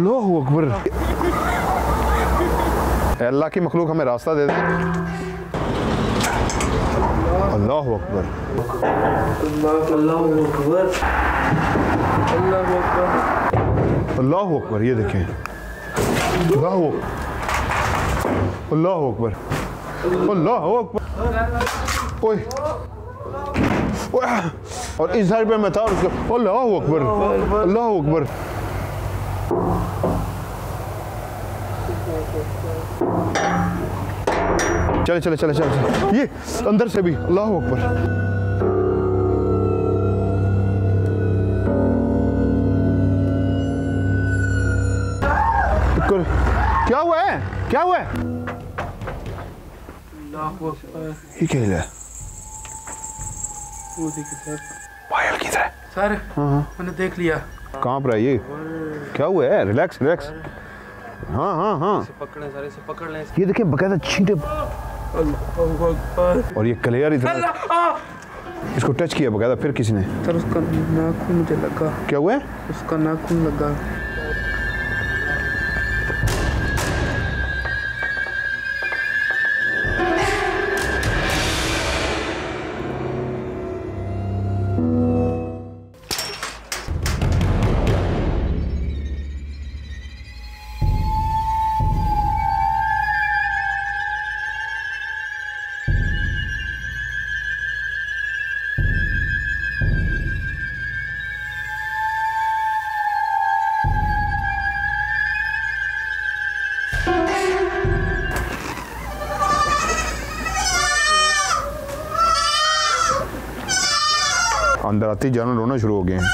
अल्लाह अकबर। अल्लाह की मखलूक हमें रास्ता दे दे। अल्लाह अकबर। अल्लाह अकबर। ये देखें, अल्लाह अकबर, अल्लाह अकबर। ओए और इस साइड पे मैं था, अल्लाह अकबर, अल्लाह अकबर। चले चले चले चले, ये अंदर से भी अल्लाह अकबर। क्या हुआ है, क्या हुआ है? ये क्या है? वो देखिए सर, पायल किधर है? सर मैंने देख लिया। कहाँ पर है ये? क्या हुआ है? Relax relax. हाँ हाँ हाँ, पकड़े सारे से पकड़ लें। ये देखिए बकायदा छींटे। और ये क्लियर इतना, इसको टच किया बकायदा फिर किसी ने। सर उसका नाखून मुझे लगा। क्या हुआ है? उसका नाखून लगा। अंदर आते ही जानवर रोना शुरू हो गए हैं।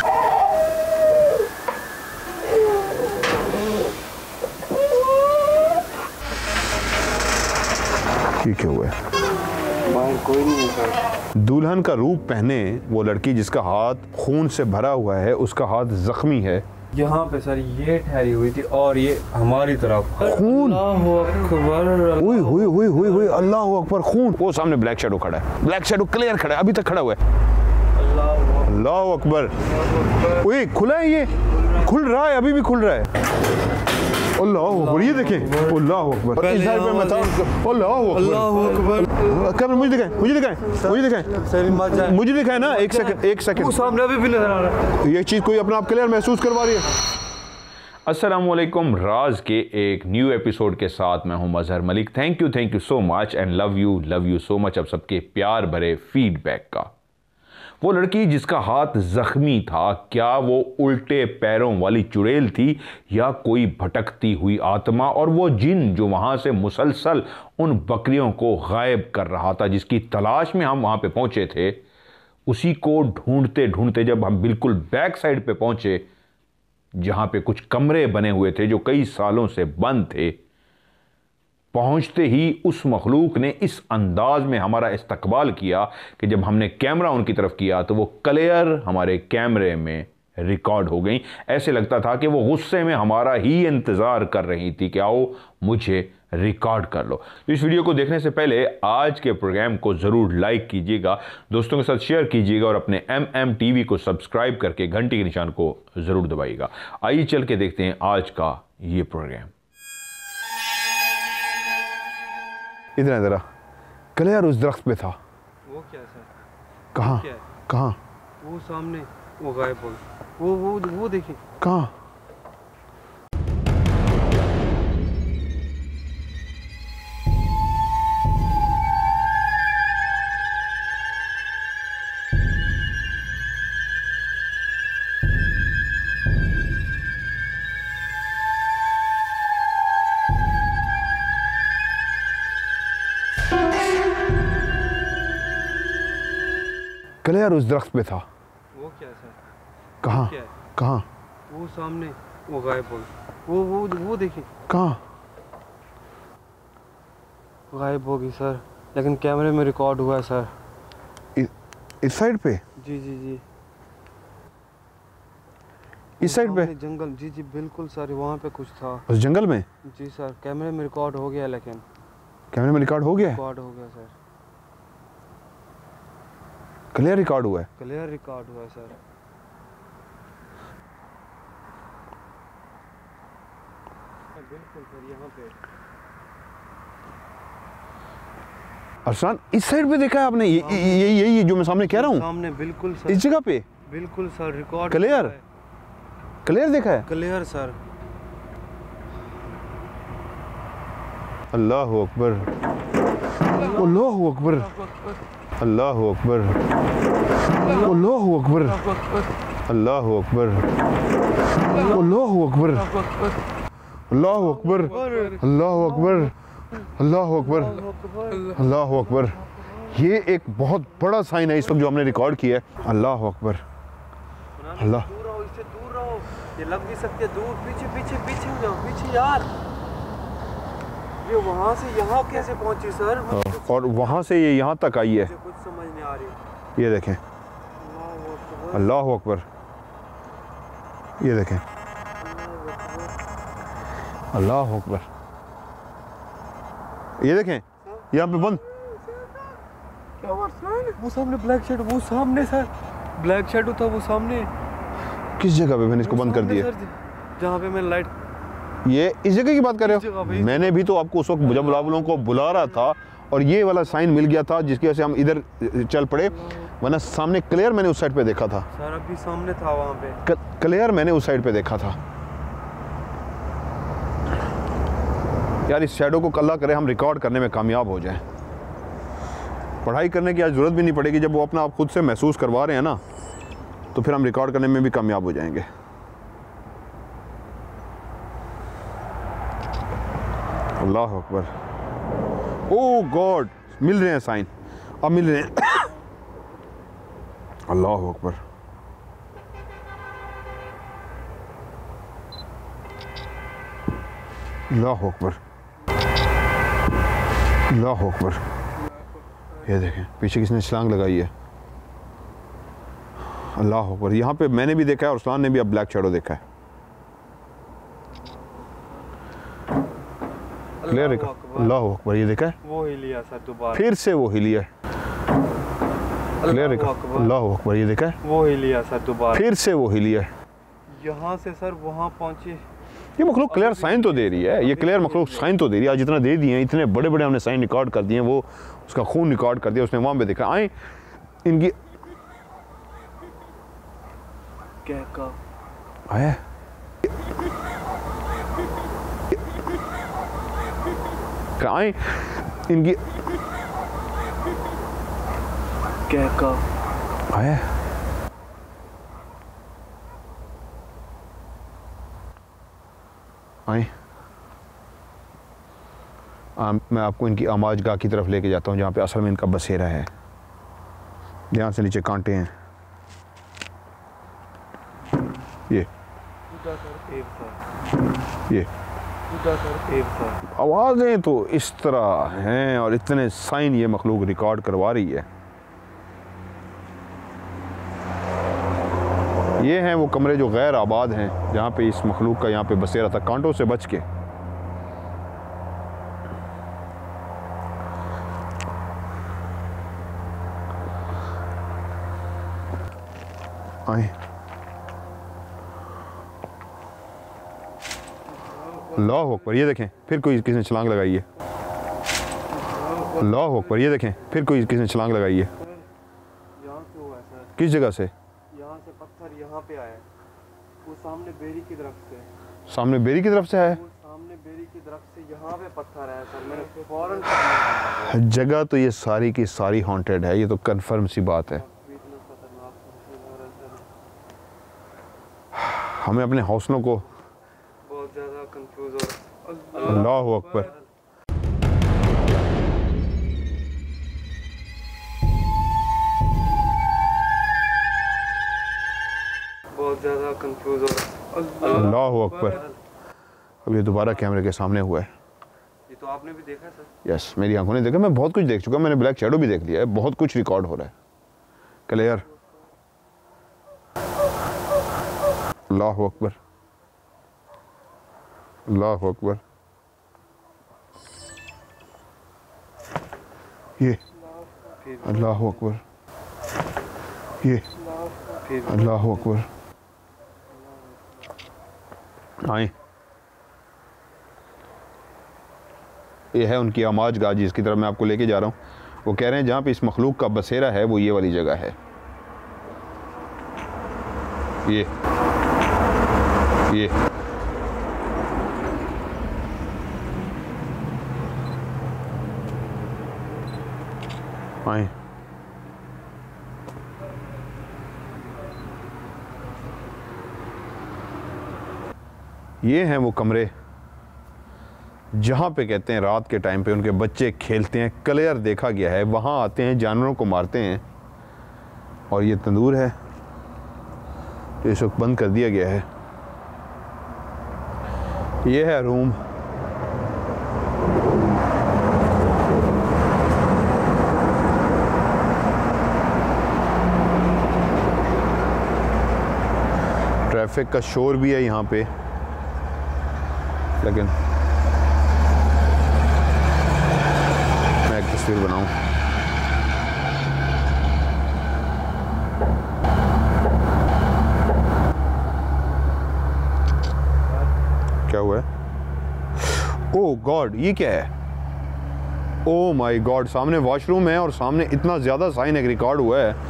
ये क्या हुआ है? बाहर कोई नहीं है सर। दुल्हन का रूप पहने वो लड़की जिसका हाथ खून से भरा हुआ है, उसका हाथ जख्मी है। यहाँ पे सर ये ठहरी हुई थी और ये हमारी तरफ खून। हुई हुई हुई हुई हुई, अल्लाह अकबर। खून। वो सामने ब्लैक शैडो खड़ा है, ब्लैक शैडो क्लियर खड़ा है, अभी तक खड़ा हुआ है। अल्लाह अकबर। ओए खुला है, ये खुल रहा है, अभी भी खुल रहा है। अल्लाह अकबर। ये देखें, अल्लाह अकबर। इस साइड पे मैं था, अल्लाह अकबर। कैमरा मुझे दिखाएं, मुझे दिखाएं, मुझे दिखाएं, मुझे दिखाएं ना। एक सेकंड, एक सेकंड। वो सामने अभी भी नजर आ रहा है। ये चीज कोई अपना आप क्लियर महसूस करवा रही है। अस्सलामुअलैकुम, राज के एक न्यू एपिसोड के साथ मैं हूं Mazhar Malik. Thank you so much and love you so much अब सबके प्यार भरे फीडबैक का। वो लड़की जिसका हाथ जख्मी था, क्या वो उल्टे पैरों वाली चुड़ैल थी या कोई भटकती हुई आत्मा? और वो जिन जो वहां से मुसलसल उन बकरियों को गायब कर रहा था, जिसकी तलाश में हम वहां पे पहुंचे थे, उसी को ढूंढते ढूंढते जब हम बिल्कुल बैक साइड पे पहुंचे, जहां पे कुछ कमरे बने हुए थे जो कई सालों से बंद थे, पहुंचते ही उस मखलूक ने इस अंदाज में हमारा इस्तकबाल किया कि जब हमने कैमरा उनकी तरफ किया तो वो क्लियर हमारे कैमरे में रिकॉर्ड हो गई। ऐसे लगता था कि वो गुस्से में हमारा ही इंतज़ार कर रही थी कि आओ मुझे रिकॉर्ड कर लो। तो इस वीडियो को देखने से पहले आज के प्रोग्राम को ज़रूर लाइक कीजिएगा, दोस्तों के साथ शेयर कीजिएगा और अपने MM TV को सब्सक्राइब करके घंटी के निशान को ज़रूर दबाइएगा। आइए चल के देखते हैं आज का ये प्रोग्राम। इधर इधर क्लियर उस दरख्त पे था। वो क्या सर? कहाँ कहाँ? वो सामने, वो गायब हो गया। वो देखिए। कहाँ? क्लियर उस दरख्त पे था। वो क्या सर? कहाँ कहाँ? वो सामने, वो गायब हो गया। वो देखिए। कहाँ? गायब हो गई सर, लेकिन कैमरे में रिकॉर्ड हुआ है सर। इस साइड पे? जी जी जी, इस साइड पे जंगल। जी जी बिल्कुल सर, वहाँ पे कुछ था उस जंगल में। जी सर, कैमरे में रिकॉर्ड हो गया, लेकिन कैमरे में रिकॉर्ड हो गया है? रिकॉर्ड हो गया सर, क्लियर रिकॉर्ड हुआ है। क्लियर रिकॉर्ड हुआ है सर। बिल्कुल सर, यहाँ पे अरसान इस साइड पे देखा है आपने? यही जो मैं सामने कह रहा हूँ, सामने बिल्कुल सर, इस जगह पे बिल्कुल सर, रिकॉर्ड क्लियर क्लियर देखा है। Clear sir. अल्लाह अकबर, अल्लाह अकबर, अल्लाह अकबर, अल्लाह अकबर, अल्लाह अकबर, अल्लाह अकबर, अल्लाह अकबर, अल्लाह अकबर, अल्लाह अकबर, अल्लाह अकबर। ये एक बहुत बड़ा साइन है इस वक्त जो हमने रिकॉर्ड किया है। अल्लाह अकबर, अल्लाह। दूर रहो, इससे दूर रहो, ये लग भी सकती है। दूर, पीछे पीछे पीछे हो जाओ, पीछे यार। ये वहाँ से यहाँ कैसे पहुँची सर? और वहाँ से ये यहाँ तक आई है, मुझे कुछ समझ नहीं आ रही। ये देखें, अल्लाह अकबर, ये देखें, अल्लाह अकबर, ये देखें यहाँ पे बंद। क्या हुआ सर? वो सामने ब्लैक शेडो, वो सामने सर ब्लैक शेडो था, वो सामने। किस जगह पे मैंने इसको बंद कर दिया? जहाँ पे मैं लाइट, ये इस जगह की बात कर इस जगह रहे पे। हो? मैंने भी तो आपको उस वक्त जब बुलावलों को बुला रहा था और ये वाला साइन मिल गया था जिसकी वजह से हम इधर चल पड़े, वरना सामने क्लियर मैंने उस साइड पे देखा था। सर अभी सामने था वहाँ पे, क्लियर मैंने उस साइड पे देखा था। यार इस शैडो को अल्लाह करे हम रिकॉर्ड करने में कामयाब हो जाएं। पढ़ाई करने की आज ज़रूरत भी नहीं पड़ेगी, जब वो अपना आप खुद से महसूस करवा रहे हैं ना, तो फिर हम रिकॉर्ड करने में भी कामयाब हो जाएंगे। अल्लाह अकबर, ओ गॉड, मिल रहे हैं साइन, अब मिल रहे हैं। अल्लाह अकबर, अल्लाह अकबर, अल्लाह अकबर। ये देखें पीछे किसने छलांग लगाई है। अल्लाह अकबर, यहाँ पे मैंने भी देखा है और उस्मान ने भी अब ब्लैक शैडो देखा है। क्लियर है? अल्लाह अकबर, ये देखा है, वो ही लिया सर दोबारा, फिर से वो हिली है। क्लियर है? अल्लाह अकबर, ये देखा है, वो ही लिया सर दोबारा, फिर से वो हिली है। यहाँ से सर वहाँ पहुँचे। ये मखलूक क्लियर साइन तो दे रही है, ये क्लियर मखलूक साइन तो दे रही है। आज जितना दे दिए हैं, इतने बड़े बड़े हमने साइन रिकॉर्ड कर दिए हैं, वो उसका खून रिकॉर्ड कर दिया, उसने वहाँ पे देखा। आए इनकी क्या का आया आए इनकी क्या का आया आए। मैं आपको इनकी आमाज गाह की तरफ लेके जाता हूँ जहाँ पे असल में इनका बसेरा है। ध्यान से, नीचे कांटे हैं। ये आवाज़ें तो इस तरह हैं और इतने साइन ये मखलूक रिकॉर्ड करवा रही है। ये हैं वो कमरे जो गैर आबाद हैं, जहाँ पे इस मखलूक का यहाँ पे बसेरा था, कांटों से बच के। आए, अल्लाह अकबर, ये देखें फिर कोई किसने छलांग लगाई है। अल्लाह अकबर, ये देखें फिर कोई किसने छलांग लगाई है। यहाँ से हुआ है सर, किस जगह से? यहाँ से पत्थर यहाँ पे आया, वो सामने बेरी की तरफ से, सामने बेरी की तरफ से आया। वो सामने बेरी की तरफ से यहाँ पे पत्थर आया सर। मैंने फौरन जगह तो ये सारी की सारी हॉन्टेड है, ये तो कंफर्म सी बात है। हमें अपने हौसलों को बहुत ज़्यादा कंफ्यूज हो। अल्लाह अकबर, बहुत ज़्यादा कंफ्यूज हो। अल्लाह अकबर। अब ये दोबारा कैमरे के सामने हुआ है। ये तो आपने भी देखा सर? यस, मेरी आंखों ने देखा। मैं बहुत कुछ देख चुका, मैंने ब्लैक शैडो भी देख लिया है, बहुत कुछ रिकॉर्ड हो रहा है। क्लियर? अल्लाह अकबर, अल्लाह अकबर। ये अल्लाह अकबर, ये अल्लाह अकबर। आए ये है उनकी आमाज गाह जिसकी तरफ मैं आपको लेके जा रहा हूँ। वो कह रहे हैं जहाँ पे इस मखलूक का बसेरा है वो ये वाली जगह है। ये आए ये हैं वो कमरे जहाँ पे कहते हैं रात के टाइम पे उनके बच्चे खेलते हैं, क्लियर देखा गया है। वहाँ आते हैं, जानवरों को मारते हैं। और ये तंदूर है, इस वक्त बंद कर दिया गया है। ये है रूम। ट्रैफिक का शोर भी है यहाँ पे, लेकिन मैं एक तस्वीर बनाऊं। क्या हुआ है? ओह गॉड, ये क्या है? ओह माय गॉड, सामने वॉशरूम है और सामने इतना ज्यादा साइन एक रिकॉर्ड हुआ है।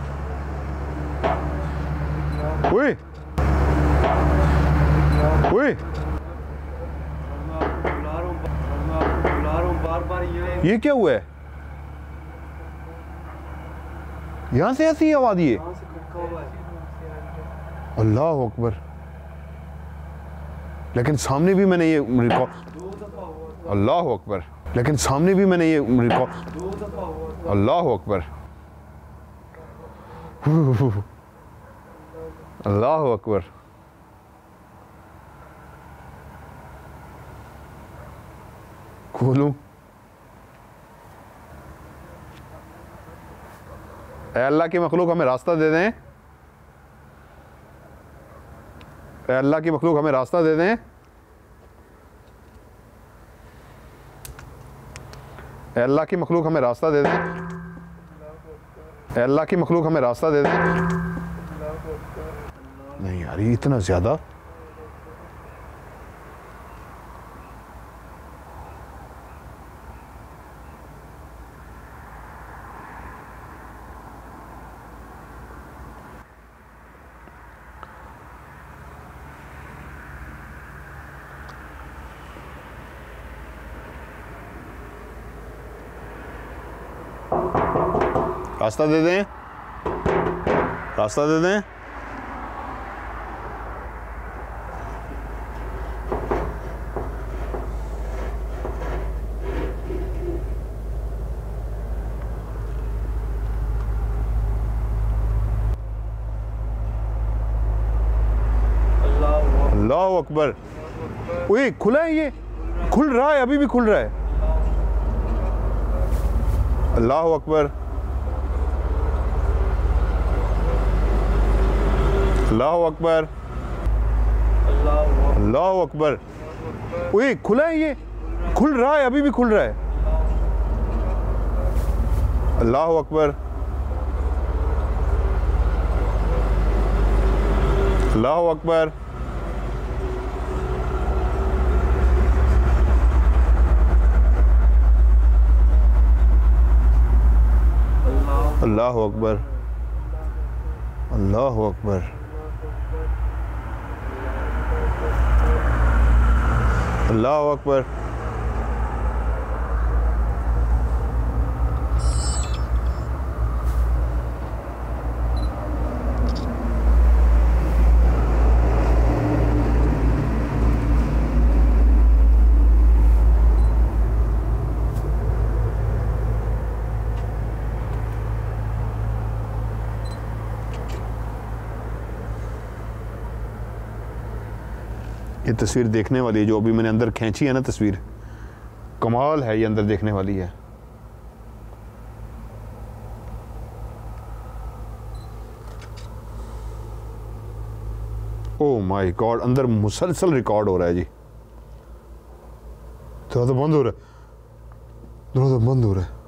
ओए ओए, ये क्या हुआ है? यहां से ऐसी आवाज ये? अल्लाह अकबर। लेकिन सामने भी मैंने ये रिकॉर्ड, अल्लाह अकबर, लेकिन सामने भी मैंने ये रिकॉर्ड, अल्लाह अकबर, अल्लाह अकबर। खोलूं? ऐ अल्लाह की मखलूक हमें रास्ता दे दें, ऐ अल्लाह की मखलूक हमें रास्ता दे दें, ऐ अल्लाह की मखलूक हमें रास्ता दे दें, ऐ अल्लाह की मखलूक हमें रास्ता दे दें। नहीं यार, ये इतना ज्यादा। रास्ता दे दें, रास्ता दे दें। अल्लाह अकबर। ओए खुला है, ये खुल रहा है, अभी भी खुल रहा है। अल्लाह अकबर, अल्लाह अकबर, अल्लाह अकबर। ओए खुला है, ये खुल रहा है, अभी भी खुल रहा है। अल्लाह अकबर, अल्लाह अकबर, अल्लाह अकबर, अल्लाह अकबर, अल्लाह अकबर। ये तस्वीर देखने वाली है, जो अभी मैंने अंदर खींची है ना तस्वीर, कमाल है, ये अंदर देखने वाली है। ओह माय गॉड, अंदर मुसलसल रिकॉर्ड हो रहा है जी। दरवाजा बंद हो रहा है, दरवाजा बंद हो रहा है,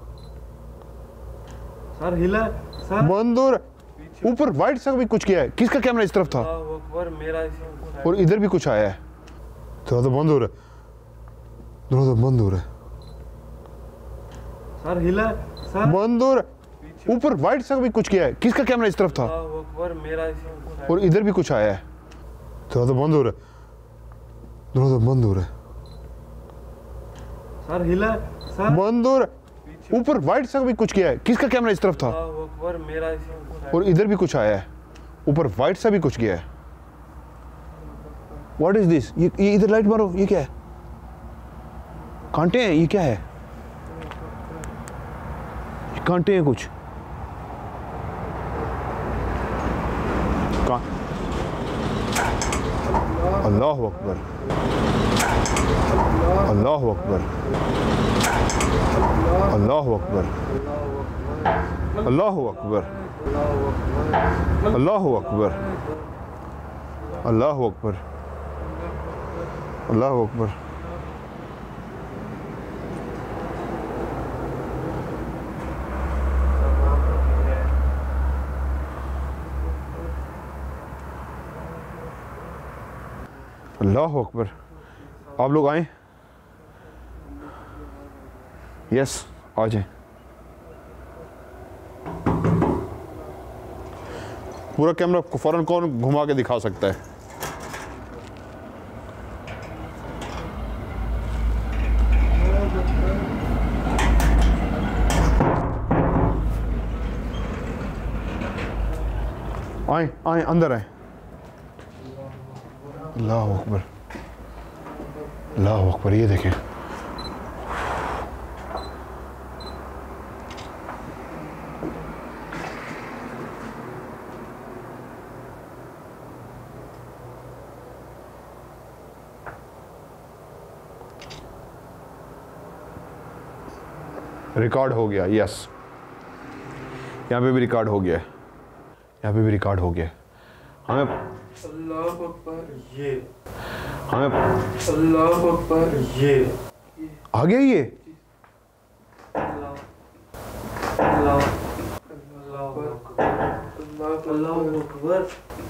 सर हिला सर, बंद हो रहा है। ऊपर वाइट सा भी कुछ किया है, किसका कैमरा इस तरफ था? मेरा, और इधर भी कुछ आया है। दरवाजा बंद हो रहा है, दरवाजा बंद हो रहा है। सर हिला सर। बंद हो रहा है। ऊपर वाइट सा भी कुछ किया है। किसका कैमरा इस तरफ था? अल्लाह अकबर, मेरा इसी और इधर भी कुछ आया है। तो बंद हो रहा है, दरवाजा बंद हो रहा है, सर हिला सर। बंद हो रहा है। ऊपर वाइट सा भी कुछ किया है। किसका कैमरा इस तरफ था? अल्लाह अकबर, मेरा इसी और इधर भी कुछ आया है। ऊपर वाइट सा भी कुछ किया है। What is this? ये इधर लाइट मारो। ये क्या है? कांटे हैं? ये क्या है? ये कांटे हैं कुछ। अल्लाह अकबर, अल्लाह अकबर, अल्लाह अकबर, अल्लाह अकबर, अल्लाह अकबर, अल्लाह अकबर, अल्लाह अकबर। अल्लाह अकबर। आप लोग आए? यस, आ जाए। पूरा कैमरा फौरन कौन घुमा के दिखा सकता है? आए आए, अंदर आए। अल्लाह अकबर, अल्लाह अकबर। ये देखें, रिकॉर्ड हो गया। यस, यहाँ पे भी रिकॉर्ड हो गया है, यहाँ पे भी रिकॉर्ड हो गया है। हमें अल्लाह अकबर, ये हमें अल्लाह अकबर, ये आ गया। ये अल्लाह अल्लाह अकबर,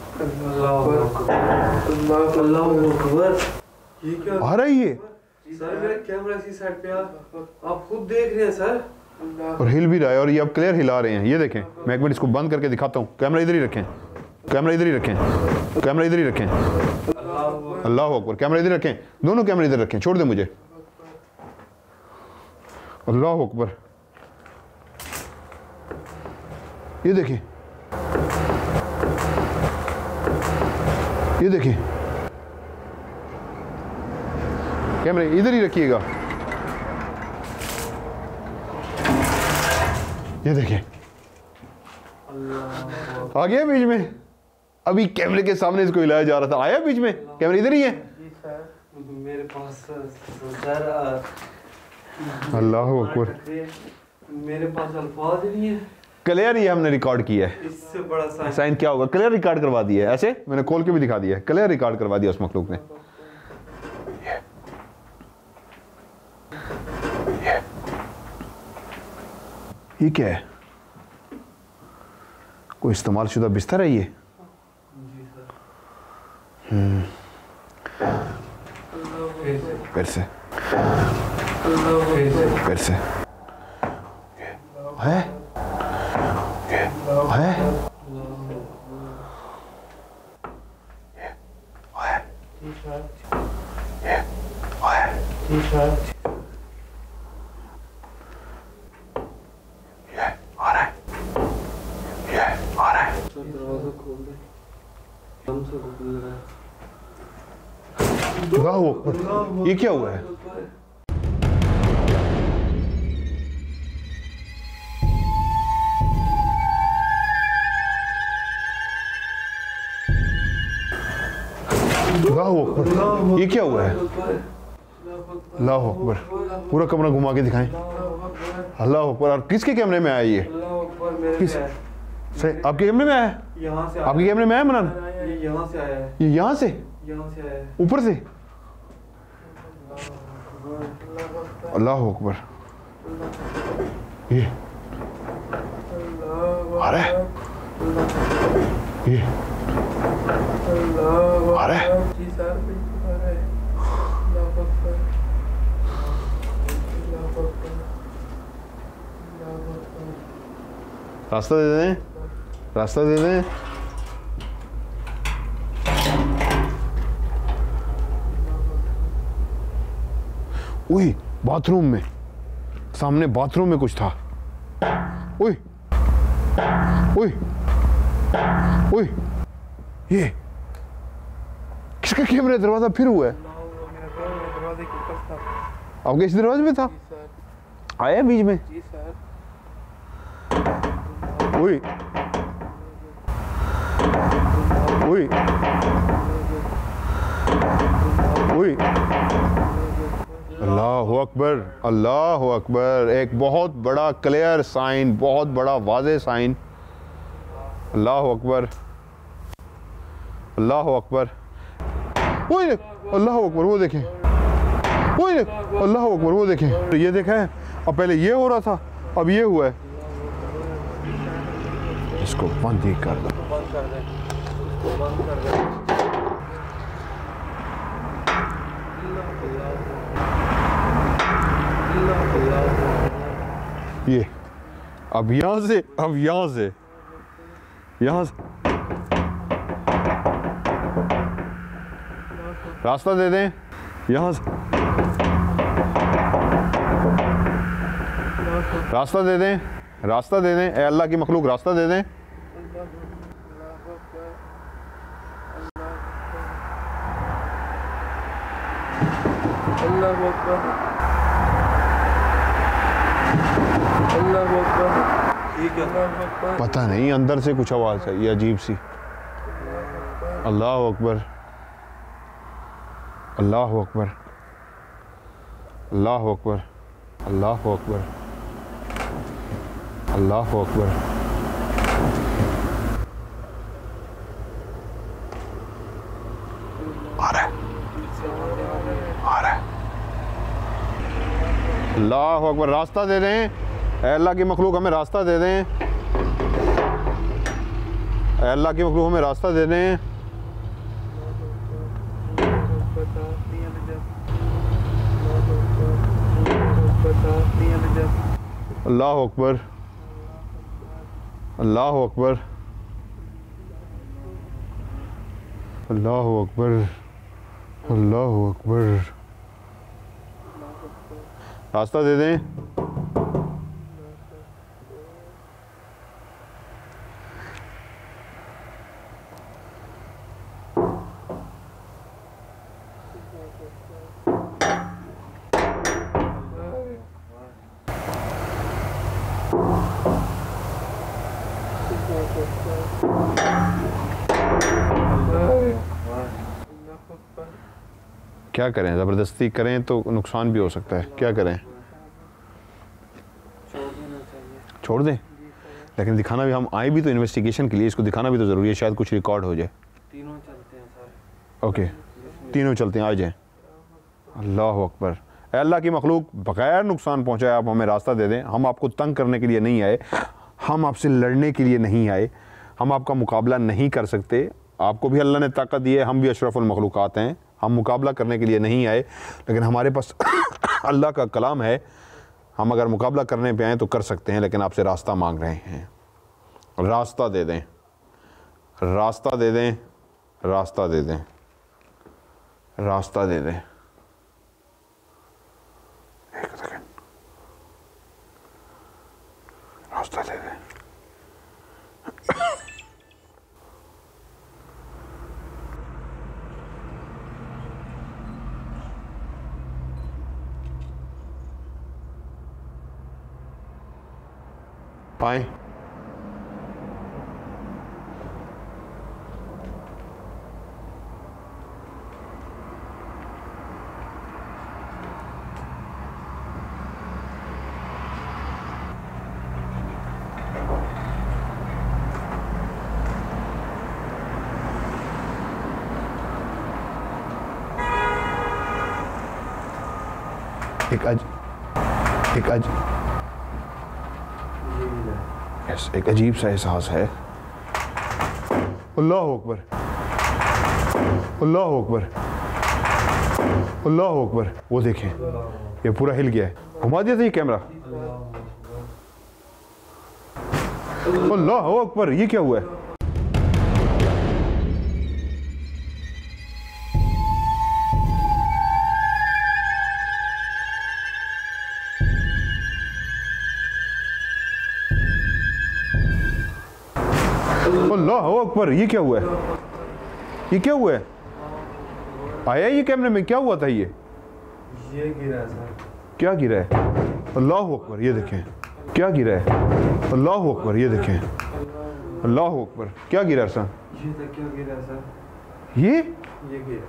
अल्लाह अकबर। ये क्या आ रहा है? ये सर, मेरा कैमरा इसी साइड पे आप खुद देख रहे हैं सर। और हिल भी रहा है, और ये अब क्लियर हिला रहे हैं। ये देखें, मैं एक मिनट इसको बंद करके दिखाता हूँ। कैमरा इधर ही रखें, कैमरा इधर ही रखें, कैमरा इधर ही रखें। अल्लाह अकबर। कैमरा इधर रखें, दोनों कैमरे इधर रखें। छोड़ दे मुझे। अल्लाह अकबर। ये देखिए, ये देखिए, कैमरे इधर ही रखिएगा। ये देखिए, आ गया बीच में। अभी कैमरे के सामने इसको हिलाया जा रहा था, आया बीच में। कैमरा इधर ही है। मेरे पास सर अल्लाह अकबर। मेरे पास अल्फाज नहीं है। क्लियर ही हमने रिकॉर्ड किया है। इससे बड़ा साइन क्या होगा? क्लियर रिकॉर्ड करवा दिया है। ऐसे मैंने खोल के भी दिखा दिया है। क्लियर रिकॉर्ड करवा दिया उस मखलूक ने। ये क्या है? कोई इस्तेमाल शुदा बिस्तर है ये? फिर से फिर से है, है, दरवाजा खोल दे। हमसे खुल रहा है। अल्लाह अकबर। ये क्या हुआ है? अल्लाह अकबर। ये क्या हुआ है? अल्लाह अकबर। पूरा कमरा घुमा के दिखाएं। अल्लाह अकबर। और किसके कैमरे में आया ये? किस से? आपके कैमरे में आया? यहाँ से आपके कैमरे में आया मनान? ये यहाँ से आया है। ये यहाँ से? यहाँ से आया है। ऊपर से? अल्लाह अकबर। ये आ रहा है, ये आ रहा है। रास्ता दे दें, रास्ता दे दें। उई, बाथरूम में, सामने बाथरूम में कुछ था। उई उई उई, ये किसका कैमरा? दरवाजा फिर हुआ है। दरवाजे के ऊपर था। आपके इस दरवाजे में था? आया बीच में? जी सर। उई उई उई, अल्लाह अकबर, अल्लाह अकबर। एक बहुत बड़ा क्लियर साइन, बहुत बड़ा वाज़े साइन। अल्लाह अकबर, अल्लाह अकबर। ओए अल्लाह अकबर, वो देखें। ओए अल्लाह अकबर, वो देखें। ये देखा है, अब पहले ये हो रहा था, अब ये हुआ है। इसको बंद ही कर दो। बंद कर दे, इसको बंद कर दे। ये अब यहाँ से, अब यहाँ से, यहाँ से रास्ता दे दें, यहाँ से रास्ता दे दें, रास्ता दे दें। ए अल्लाह की मखलूक, रास्ता दे दें। अल्लाह अकबर, अल्लाह अकबर। ठीक है, पता नहीं अंदर से कुछ आवाज़ है, ये अजीब सी। अल्लाह अकबर, अल्लाह अकबर, अल्लाह अकबर, अल्लाह अकबर, अल्लाह अकबर। आ रहा है, आ रहा है। अल्लाह अकबर, रास्ता दे दें। ऐ अल्लाह की मखलूक, हमें रास्ता दे दें। ऐ अल्लाह की मखलूक, हमें रास्ता दे दें। अल्लाह अकबर, अल्लाह अकबर, अल्लाह अकबर, अल्लाह अकबर। रास्ता दे दें। क्या करें, ज़बरदस्ती करें तो नुकसान भी हो सकता है। क्या करें? छोड़ दें। लेकिन दिखाना भी, हम आए भी तो इन्वेस्टिगेशन के लिए, इसको दिखाना भी तो ज़रूरी है, शायद कुछ रिकॉर्ड हो जाए। तीनों चलते हैं सर। ओके, तीनों चलते हैं, आ जाएं। अल्लाह अकबर। ऐ अल्लाह की मखलूक, बगैर नुकसान पहुँचाए आप हमें रास्ता दे दें। हम आपको तंग करने के लिए नहीं आए, हम आपसे लड़ने के लिए नहीं आए, हम आपका मुकाबला नहीं कर सकते। आपको भी अल्लाह ने ताकत दी है, हम भी अशरफुल मखलूक़ात हैं, हम मुकाबला करने के लिए नहीं आए। लेकिन हमारे पास अल्लाह का कलाम है, हम अगर मुकाबला करने पे आए तो कर सकते हैं। लेकिन आपसे रास्ता मांग रहे हैं, रास्ता दे दें, रास्ता दे दें, रास्ता दे दें, रास्ता दे दें। एक सेकंड, रास्ता दे दें। पाएं। एक अजीब सा एहसास है। अल्लाह अकबर, अल्लाह अकबर, अल्लाह अकबर। वो देखें, ये पूरा हिल गया है। घुमा दिया था ये कैमरा। अल्लाह अकबर, ये क्या हुआ है? अल्लाह अकबर, ये क्या हुआ है? ये क्या हुआ है? आया ये कैमरे में? क्या हुआ था ये गिरा सर। क्या गिरा है? अल्लाह अकबर, ये देखें क्या गिरा है। अल्लाह अकबर, ये देखें अल्लाह अकबर, क्या गिरा सर? ये तक क्या गिरा सर? ये गिरा।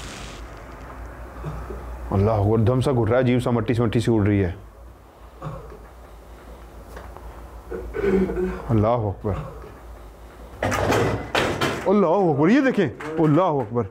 अल्लाह अकबर, दम सा घुट रहा है, अजीब सा मट्टी सी उड़ रही है। अल्लाह अकबर, अल्लाह अकबर, ये देखें अल्लाह अकबर।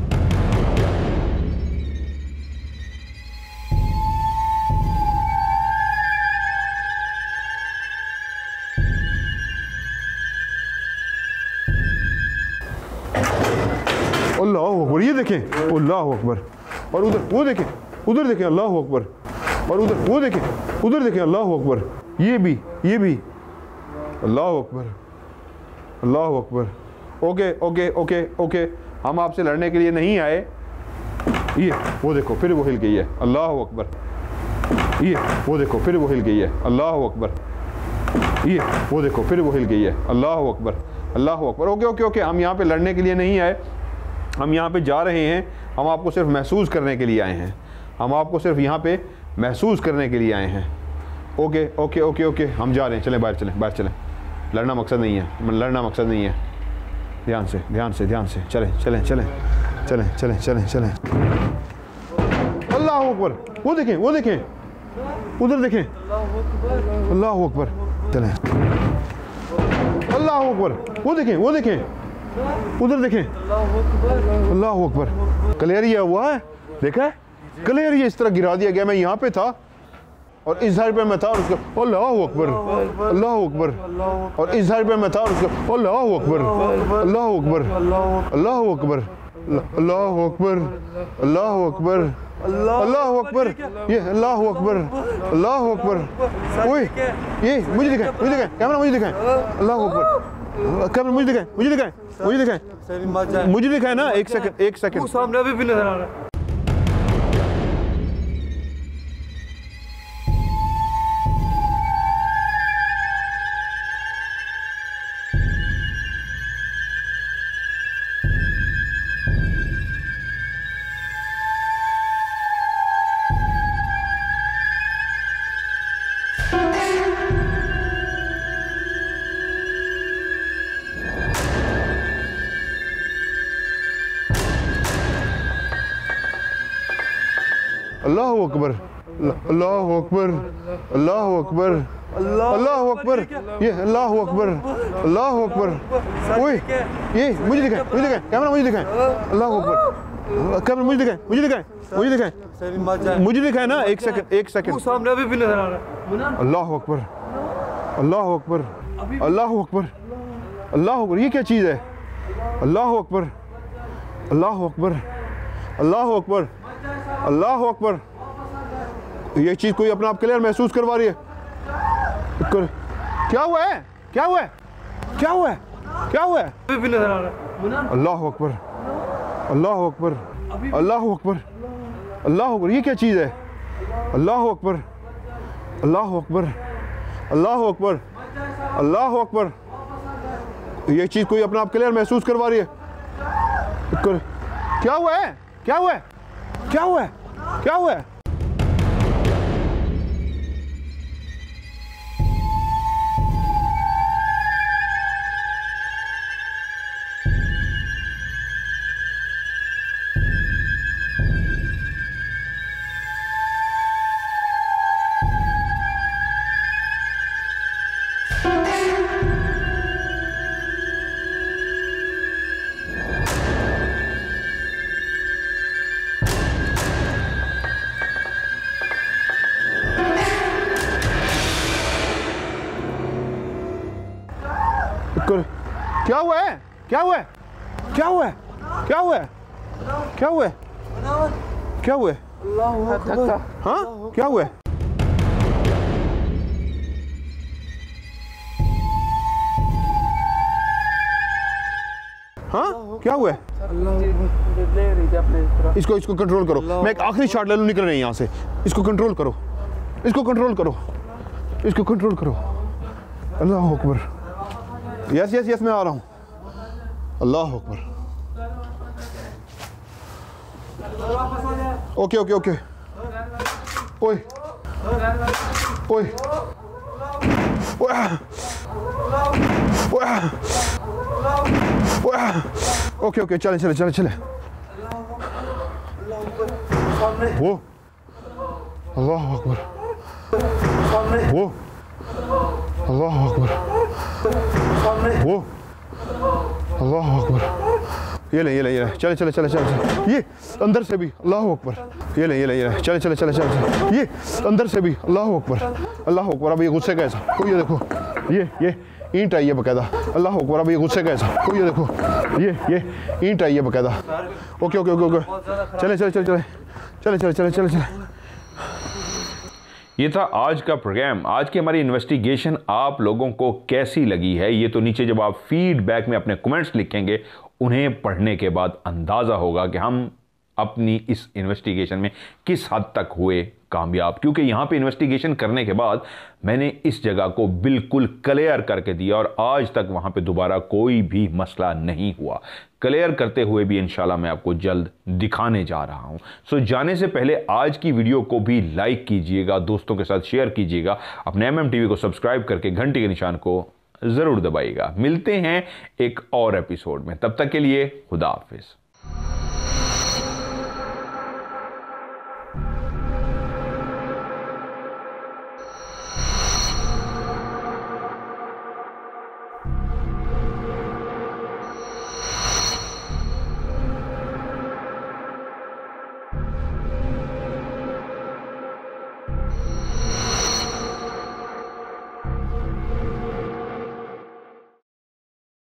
अल्लाह अकबर, ये देखें अल्लाह अकबर। और उधर वो देखें, उधर देखें अल्लाह अकबर। और उधर वो देखें, उधर देखें अल्लाह अकबर। ये भी अल्लाह अकबर, अल्लाह अकबर। ओके ओके ओके ओके, हम आपसे लड़ने के लिए नहीं आए। ये वो देखो फिर वो हिल गई है। अल्लाह अकबर, ये वो देखो फिर वो हिल गई है। अल्लाह अकबर, ये वो देखो फिर वो हिल गई है। अल्लाह अकबर, अल्लाह अकबर। ओके ओके ओके, हम यहाँ पे लड़ने के लिए नहीं आए, हम यहाँ पे जा रहे हैं। हम आपको सिर्फ महसूस करने के लिए आए हैं। हम आपको सिर्फ यहाँ पे महसूस करने के लिए आए हैं। ओके ओके ओके ओके, हम जा रहे हैं। चलें बाहर, चलें बाहर, चलें। लड़ना मकसद नहीं है, लड़ना मकसद नहीं है। ध्यान से ध्यान से ध्यान से, चलें चलें चलें चलें चलें चलें चलें। अल्लाह अकबर, वो देखें वो देखें, उधर देखें। अल्लाह अकबर, चलें। अल्लाह अकबर, वो देखें वो देखें, उधर देखें। अल्लाह अकबर, कलेरिया हुआ है, देखा है? कलेरिया इस तरह गिरा दिया गया। मैं यहाँ पे था और इस साइड पे मैं था और उसका अल्लाह अकबर, अल्लाह अकबर। और इस साइड पे मैं था और उसका अल्लाह अकबर, अल्लाह अकबर, अल्लाह अकबर, अल्लाह अकबर, अल्लाह अकबर, अल्लाह अकबर। ये अल्लाह अकबर, अल्लाह अकबर। ओए ये मुझे दिखाएं, मुझे दिखाएं, कैमरा मुझे दिखाएं। अल्लाह अकबर, कैमरा मुझे दिखाएं, मुझे दिखाएं, मुझे दिखाएं, मुझे दिखाएं ना। एक सेकंड, एक सेकंड। सामने अभी भी नजर आ रहा है। अल्लाह अकबर, अल्लाह अकबर, अल्लाह अकबर, अल्लाह अकबर। ये अल्लाह अकबर, अल्लाह अकबर। ओए ये मुझे दिखाएं, मुझे दिखाएं, कैमरा मुझे दिखाएं। अल्लाह अकबर, कैमरा मुझे दिखाएं, मुझे दिखाएं, मुझे दिखाएं, मुझे दिखाएं ना। एक सेकंड, एक सेकंड। सामने अभी भी नजर आ रहा है। अल्लाह अकबर, अल्लाह अकबर, अल्लाह अकबर, अल्लाह अकबर। ये क्या चीज़ है? अल्लाह अकबर, अल्लाह अकबर, अल्लाह अकबर, अल्लाह अकबर। ये चीज़ कोई अपना आप क्लियर महसूस करवा रही है। क्या हुआ है? क्या हुआ है? क्या हुआ है? क्या हुआ है? अभी भी नजर आ रहा है। अल्लाह अकबर, अल्लाह अकबर, अल्लाह अकबर, अल्लाह अकबर। ये क्या चीज़ है? अल्लाह अकबर, अल्लाह अकबर, अल्लाह अकबर, अल्लाह अकबर। ये चीज़ कोई अपना आप क्लियर महसूस करवा रही है। क्या हुआ है? क्या हुआ है? क्या हुआ है? क्या हुआ है? क्या हुआ है? क्या हुआ है? क्या हुआ है? क्या हुआ है? क्या हुआ है? क्या हुआ है? हाँ क्या हुआ है? हाँ क्या हुआ है? ले रही थी अपने तरफ। इसको कंट्रोल करो। मैं एक आखिरी शॉट ले लूँ, निकल रहे हैं यहाँ से। इसको कंट्रोल करो, इसको कंट्रोल करो, इसको कंट्रोल करो। अल्लाह अकबर। यस यस यस मैं आ रहा हूँ। अल्लाह अकबर। Okay okay okay. ओए ओए ओके ओके चले चले चले चले। वो अल्लाह अकबर, वो अल्लाह अकबर, वो अल्लाह अकबर। ये ले चले चले चले चले। ये अंदर से भी अल्लाह अकबर। ये ले चले चले चले चले। ये अंदर से भी अल्लाह अकबर, अल्लाह अकबर। अब ये गुस्से कैसा कोई, ये देखो ये ईंट आई है बकायदा। अल्लाह अकबर। अब ये गुस्से कैसा कोई, ये देखो ये ईंट आई है बकायदा। ओके ओके ओके ओके चले चले चले चले चले चले चले चले चले। ये था आज का प्रोग्राम। आज की हमारी इन्वेस्टिगेशन आप लोगों को कैसी लगी है, ये तो नीचे जब आप फीडबैक में अपने कमेंट्स लिखेंगे, उन्हें पढ़ने के बाद अंदाज़ा होगा कि हम अपनी इस इन्वेस्टिगेशन में किस हद तक हुए कामयाब। क्योंकि यहाँ पे इन्वेस्टिगेशन करने के बाद मैंने इस जगह को बिल्कुल क्लियर करके दिया और आज तक वहाँ पे दोबारा कोई भी मसला नहीं हुआ। क्लियर करते हुए भी इंशाल्लाह मैं आपको जल्द दिखाने जा रहा हूँ। सो जाने से पहले आज की वीडियो को भी लाइक कीजिएगा, दोस्तों के साथ शेयर कीजिएगा, अपने MM-TV को सब्सक्राइब करके घंटी के निशान को ज़रूर दबाइएगा। मिलते हैं एक और एपिसोड में, तब तक के लिए खुदा हाफिज़।